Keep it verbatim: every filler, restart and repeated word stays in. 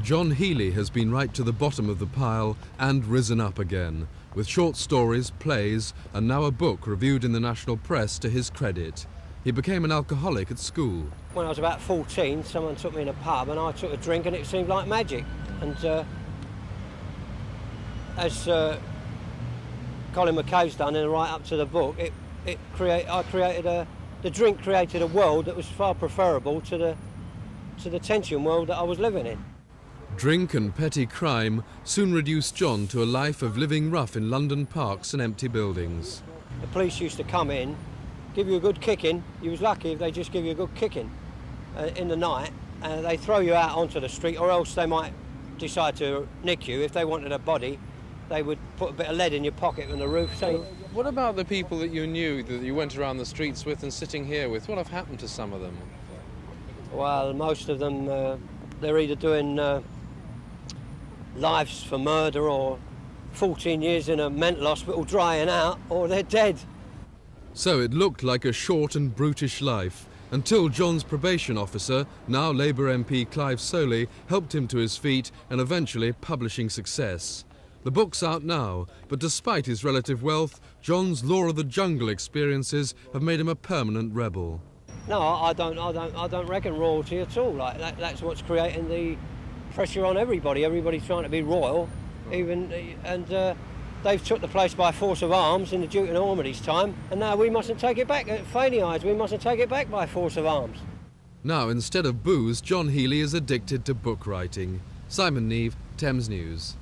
John Healey has been right to the bottom of the pile and risen up again, with short stories, plays, and now a book reviewed in the national press to his credit. He became an alcoholic at school. When I was about fourteen, someone took me in a pub and I took a drink and it seemed like magic. And uh, as uh, Colin McCabe's done in the write-up to the book, it, it create, I created a, the drink created a world that was far preferable to the, to the tension world that I was living in. Drink and petty crime soon reduced John to a life of living rough in London parks and empty buildings. The police used to come in, give you a good kicking. You was lucky if they just give you a good kicking uh, in the night, and they throw you out onto the street, or else they might decide to nick you. If they wanted a body, they would put a bit of lead in your pocket on the roof. So, what about the people that you knew, that you went around the streets with and sitting here with? What have happened to some of them? Well, most of them, uh, they're either doing uh, lives for murder or fourteen years in a mental hospital drying out, or they're dead. So it looked like a short and brutish life, until John's probation officer, now Labour M P Clive Soley, helped him to his feet and eventually publishing success. The book's out now, but despite his relative wealth, John's Law of the Jungle experiences have made him a permanent rebel. No, I don't, I don't, I don't reckon royalty at all. Like that, that's what's creating the pressure on everybody. Everybody's trying to be royal, even, and uh, they've took the place by force of arms in the Duke of Normandy's time, and now we mustn't take it back. At Faney eyes, we mustn't take it back by force of arms. Now, instead of booze, John Healey is addicted to book writing. Simon Neve, Thames News.